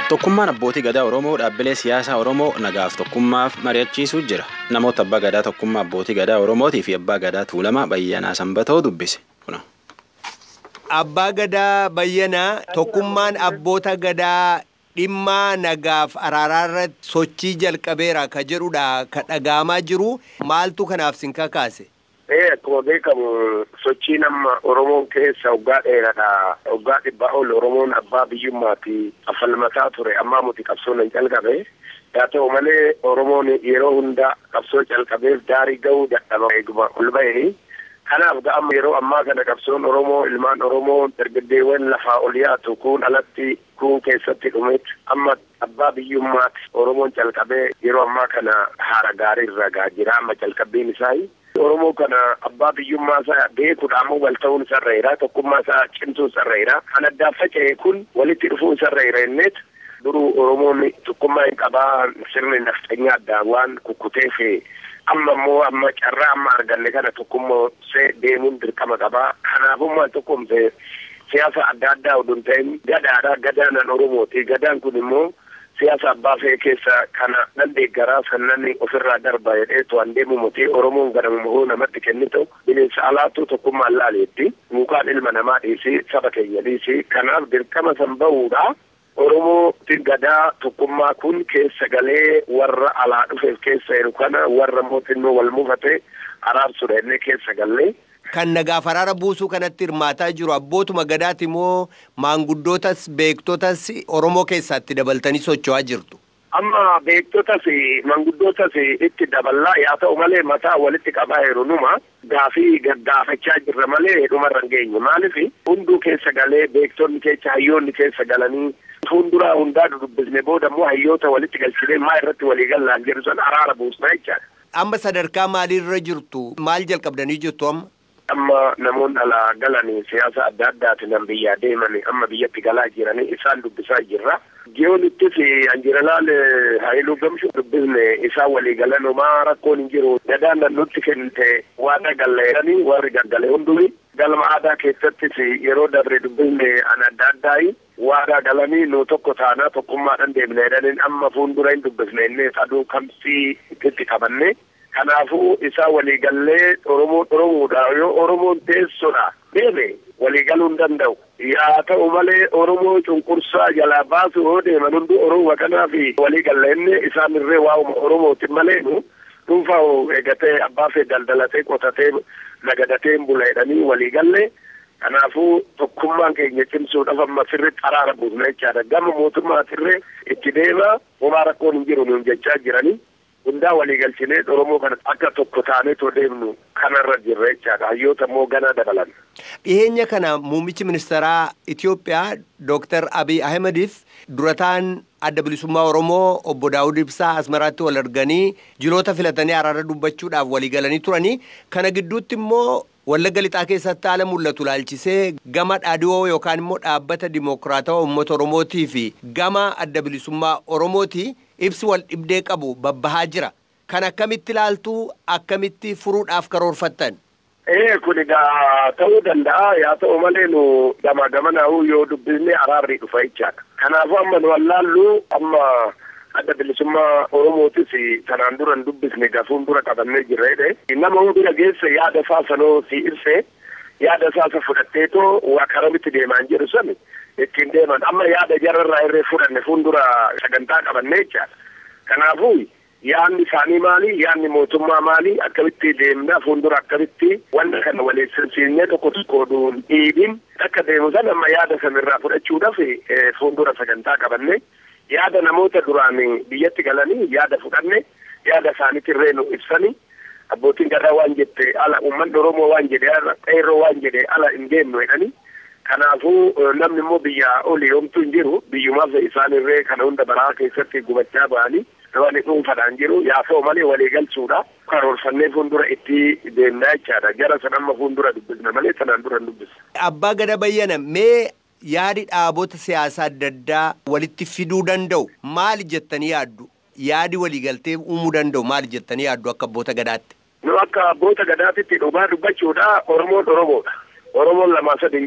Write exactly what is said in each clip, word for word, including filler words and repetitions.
Tokkummaan abbootii gadaa Oromoo dhaabbilee siyaasaa Oromoo nagaaf tokkummaaf mari'achiisuu jira. Namoota abbaa gadaa tokkummaa abbootii gadaa Oromootii fi abbaa gadaa Tuulamaa Bayyanaa Sanbatoo dubbise. Kuna. Abbaa gadaa Bayyanaa tokkummaan abboota gadaa dhimma nagaaf araaraarratti sochii jalqabeera ka jedhudha ka dhagaamaa jiru. Maaltu kanaaf sin kakaase? Eh akkuma beekamu sochii nama Oromoon keessa waggaa dheeraadha. Waggaa dhibbaa ol Oromoon abbaa biyyummaatti affalmataa ture ammaa muti qabsoon hin jalqabe. Haa ta'u malee Oromoon yeroo hunda qabsoo jalqabeef daarii ga'uu dadhaba eeguma ol bahee. Kanaaf ga'amma yeroo ammaa kana qabsoon Oromoo ilmaan Oromoo dargaggeewwan lafaa ol yaatu kun alatti kun keessatti dhumeet amma abbaa biyyummaatti Oromoon jalqabee yeroo ammaa kana haara gaarii irra gaa jira amma jalqabbiin isaa. Oromoo kana abbaa biyyummaa isaa beekuudhaan wal ta'uun sarreera tokkummaa isaa cimsuun sarreera kan addaa faca'e kun walitti dhufuun sarreera innet duruu Oromoon tokkummaa hin qabaa sirni nafxanyaa addaa waan kukkuteef amma immoo amma carraa amma arganne kana tokkummaa see deemuun dirqama qabaa kanaafummaa tokkumse siyaasa adda addaa oduun ta'in gadaadha gadaanan Oromooti gadaan kun immoo siyaasa abbaa fee keessa kana nan deeggaraa sannan ofirraa darba jedhee to'an deemu muti Oromoon gadamu namatti kennitu bineensa alaattuu tokkummaan laaleetti mukaan ilma namaa dhiisi saba keenya dhiisi kanaaf dirqama san bahuudha Oromoo gadaa tokkummaa kun keessa galee warra alaa dhufeef keessa jiru kana warra mootinnoo wal mufate araarsuudha inni keessa galee. Kan nagaaf araara buusuu kanatti hirmaataa jiru abbootuma gadaati moo maanguddootas beektotas Oromoo keessatti dabaltanii socho'aa jirtu? Amma beektotas maanguddootas itti daballaa yaa ta'u malee mataa walitti qabaa jiru numa gaafii gaggaafachaa jirra malee dhumarra hin geenye maaliif hunduu keessa galee beektonni keessa hayyoonni keessa galanii fuulduraa hundaa dubbisne booda immoo hayyoota walitti galchinee maa irratti walii gallaan jedhu san araara buusnaa jechaadha. Amma sadarkaa maaliirra jirtu? Maal jalqabdanii jirtu amma? Amma namoonni alaa galanii siyaasa adda addaatiin nan biyyaa deemanii amma biyyatti galaa jiranii isaan dubbisaa jirra. Giyoonittis Anjiralaal Haayiluu Gamshuu dubbisne isaan walii galanumaa rakkoon hin jiru. Gadaan nutti kennite waan galleeranii warri gaggale hundumi galma aadaa keessattis yeroo dabre dubbisne an adda addaayi waadaa galanii nu tokko taanaa tokkummaadhaan deemne jedhaniin amma fuuldura hin dubbisne inni aduu kamsii itti qabanne. Kanaafuu isaa waliigallee Oromoo Oromoodha yoo Oromoon teessoodha deeme waliigaluu hin danda'u. Yaa ta'u malee Oromoo cunqursaa jalaa baasu yoo deeman hundi Oromoo kanaaf waliigallee isaan irree waa'uma Oromootiin malee nu dhuunfaa eegatee abbaa fee daldalatee qotatee nagadatee buleedhanii waliigallee. Kanaafuu tokkummaan keenya cimsuudhaaf amma sirriitti araara buusna jechaadha. Gama mootummaatirree itti deema homaa rakkoon hin jiru nuun jechaa jiranii. Hundaa waliigalchinee Oromoo kana akka tokko taanee too deemnu kanarra jirra jechaadha. Hayyoota immoo ganaa dabalan. Dhiyeenya kana muummichi ministeeraa Itoophiyaa Dooktar Abiy Ahmediif durataan adda bilisummaa Oromoo obbo Daawud Ibsaa Asmaraatti wal arganii jiroota filatanii araara dubbachuudhaaf waliigalanii turanii kana gidduutti immoo Wallagga Lixaa keessatti haala mul'atu laalchisee gama dhaadhiyoo yookaan immoo dhaabbata dimokiraatawaa uummata Oromootii fi gama adda bilisummaa Oromootii ibsi wal dhibdee qabu babbahaa jira. Kan akkamitti ilaaltuu akkamitti furuudhaaf karoorfattan? Eh kun egaa ta'uu danda'a yaa ta'u malee nu gama gamanaa'uu yoo dubbisne araarri dhufa jechaadha. Kanaafuu amma nu wallaallu amma adda bilisummaa Oromootis kanaan dura dubbisne gafuun dura qabannee jirra jedhe. Nama hundura geesse yaada isaa sanoo si ibse yaada isaa fudhatteetoo waa karamitti deemaan jedhu sani ittiin deeman amma yaada jararraa irree fudhanne fuuldura sagantaa qabannee jechaadha. Kanaafuu yaadni isaanii maali yaadni mootummaa maali akkamitti deemna fuuldura akkamitti wanta kana waliin tokko tokko oduun dhiibin akka deemu sana amma yaada sanirraa fudhachuudhaaf fuuldura sagantaa qabanne. Yaada namoota duraan biyyatti galanii yaada fudhanne yaada isaaniitti irree nu ibsanii abbootiin gadaa waan jette ala uummanni Oromoo waan jedhe ala qeerroo waan jedhe ala hin deemnu jedhanii kanaafuu namni immoo biyya olii homtuu hin jiru biyyumaaf isaan irree kana hunda baraa keessatti gubachaa ba'anii namni dhuunfaadhaan jiru yaa ta'u malee walii galchuudha karoorfannee fuuldura itti deemnaa jechaadha jara san amma fuuldura dubbisna malee sanaan dura hin dubbisna. Abbaa Gadaa Bayyana mee yaadi dhaabota siyaasaa adda addaa walitti fiduu danda'u maali jettanii yaaddu? Yaadi waliigaltee uumuu danda'u maali jettanii yaaddu akka abboota gadaatti? Nu akka abboota gadaatitti dhugaa dubbachuudha Oromoon Oromoodha. Oromoon lamaa sadi hin jiru.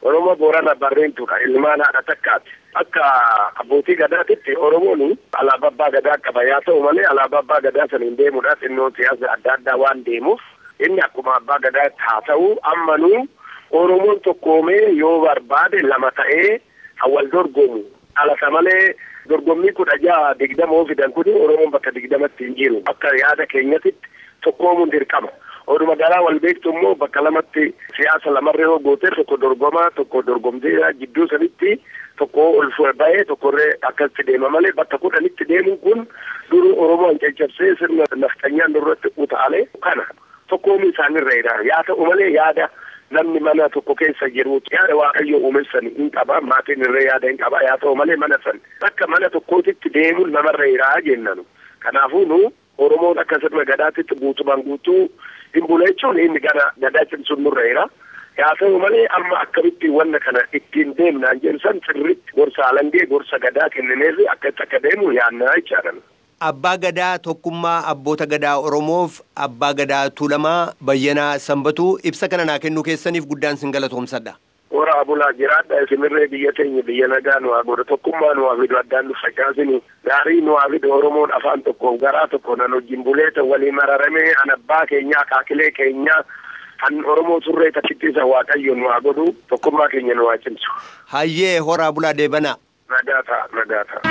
Oromoo Boorana Barreentuudha ilmaan haadha takkaati. Akka abbootii gadaatitti Oromoon alaabaa abbaa gadaa qaba yaa ta'u malee alaabaa abbaa gadaa saniin deemuudhaaf innoo siyaasa adda addaa waan deemuuf inni akkuma abbaa gadaa haa ta'u ammanuu Oromoon tokkoomee yoo barbaade lama ta'ee hawal dorgomu. Alata malee dorgommii kudha jaha digdamoo fidan kun Oromoon bakka digdamatti hin jiru. Akka yaada keenyatitti tokkoomuun dirqama. Oduma garaa wal beektu immoo bakka lamatti siyaasa lamarree yoo goote tokko dorgomaa tokko dorgomtee jidduu sanitti tokko ol bahee tokkorree akkasitti deema malee bakka kudhanitti deemuun kun duru Oromoon caccabsee sirna nafxanyaan irratti utaalee kana tokkoomii isaanirra yaa ta'u malee yaada namni mana tokko keessa jiru yaada waaqayyo uumessan hin qaba maatiin irra yaada hin qaba yaa ta'u malee mana san bakka mana tokkootitti deemuun namarra iraa jennanu. Kanaafuu nu Oromoon akka sirna gadaatitti guutumaan guutuu hin bula jechuun inni gara gadaa cimsuun nurra jira. Yaa ta'u malee amma akkamitti wanna kana ittiin deemnaan jensan sirriitti gorsa alangee gorsa gadaa kennineefi akkatti akka deemu yaannaa jechaadha. Abbaa Gadaa tokkummaa abboota gadaa Oromoof Abbaa Gadaa Tuulamaa Bayyanaa Sanbatuu ibsa kana naa kennuu keessaniif guddaan sin galatoomsadha. Ora bulaa jiraadha isinirree biyya teenya biyya nagaa nu agoora tokkummaa nu afidu addaan nu facaasini gaarii nu afidu Oromoon afaan tokko garaa tokko nan wajjin buleeta walii mararamee an abbaa keenyaa kaakilee keenyaa kan Oromoo turree tachitti isa waaqayyo nu agodu tokkummaa keenya nu cimsu. Hayyee horaa bulaa deebana. Nagaata nagaata.